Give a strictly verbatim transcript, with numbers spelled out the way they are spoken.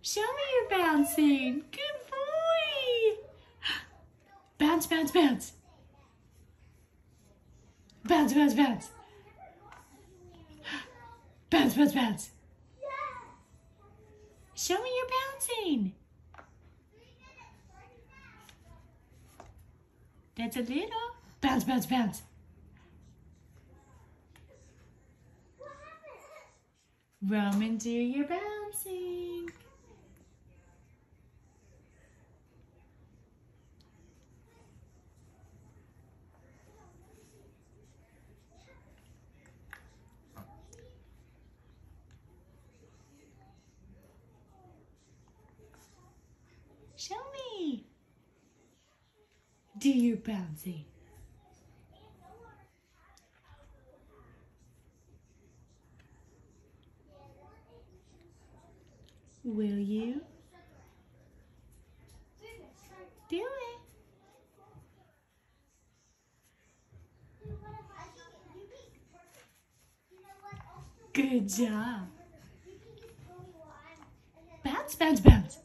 Show me your bouncing. Good boy. Bounce, bounce, bounce. Bounce, bounce, bounce. Bounce, bounce, bounce. Show me your bouncing. That's a little. Bounce, bounce, bounce. Roman, do your bouncing. Show me. Do your bouncing. Will you? Do it. Good job. Bounce, bounce, bounce.